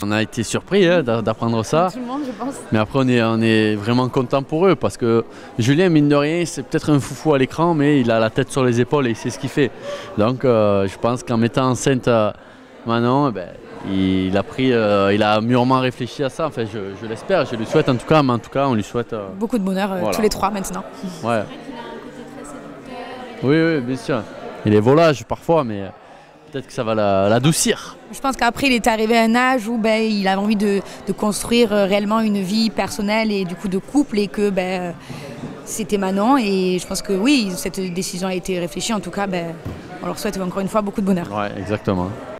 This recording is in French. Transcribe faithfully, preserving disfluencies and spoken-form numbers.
on a été surpris hein, d'apprendre ça. Tout le monde, je pense. Mais après, on est, on est vraiment content pour eux parce que Julien, mine de rien, c'est peut-être un foufou à l'écran, mais il a la tête sur les épaules et il sait ce qu'il fait. Donc, euh, je pense qu'en mettant enceinte euh, Manon, eh ben, il a pris, euh, il a mûrement réfléchi à ça. Enfin, je, je l'espère, je lui souhaite en tout cas, mais en tout cas, on lui souhaite euh, beaucoup de bonheur, euh, voilà. tous les trois maintenant. Ouais. Oui, oui, bien sûr. Il est volage parfois, mais peut-être que ça va l'adoucir. La, Je pense qu'après, il est arrivé à un âge où ben, il avait envie de, de construire réellement une vie personnelle et du coup de couple et que ben, c'était Manon. Et je pense que oui, cette décision a été réfléchie. En tout cas, ben, on leur souhaite encore une fois beaucoup de bonheur. Ouais, exactement.